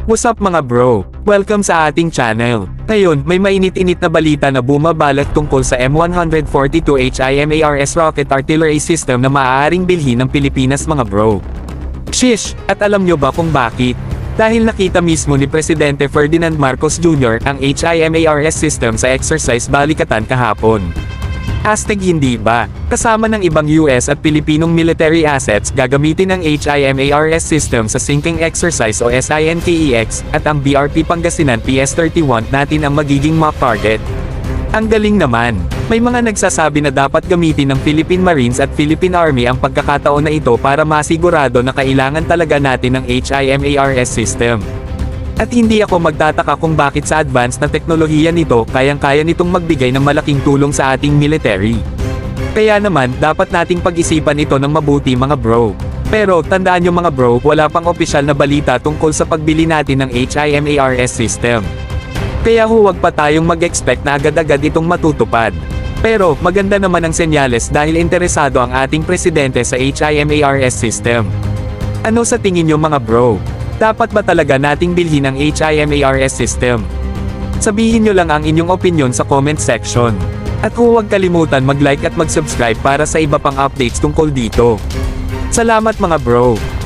What's up mga bro? Welcome sa ating channel. Ngayon, may mainit-init na balita na bumabalot tungkol sa M142 HIMARS rocket artillery system na maaaring bilhin ng Pilipinas mga bro. Shish! At alam nyo ba kung bakit? Dahil nakita mismo ni Presidente Ferdinand Marcos Jr. ang HIMARS system sa exercise balikatan kahapon. Hashtag hindi ba? Kasama ng ibang US at Pilipinong military assets gagamitin ang HIMARS system sa sinking exercise o SINKEX, at ang BRP Pangasinan PS-31 natin ang magiging mock target. Ang galing naman! May mga nagsasabi na dapat gamitin ng Philippine Marines at Philippine Army ang pagkakataon na ito para masigurado na kailangan talaga natin ng HIMARS system. At hindi ako magtataka kung bakit sa advanced na teknolohiya nito kayang-kaya nitong magbigay ng malaking tulong sa ating military. Kaya naman, dapat nating pag-isipan ito ng mabuti mga bro. Pero, tandaan nyo mga bro, wala pang opisyal na balita tungkol sa pagbili natin ng HIMARS system. Kaya huwag pa tayong mag-expect na agad-agad itong matutupad. Pero, maganda naman ang senyales dahil interesado ang ating presidente sa HIMARS system. Ano sa tingin nyo mga bro? Dapat ba talaga nating bilhin ang HIMARS system? Sabihin nyo lang ang inyong opinion sa comment section. At huwag kalimutan mag-like at mag-subscribe para sa iba pang updates tungkol dito. Salamat mga bro!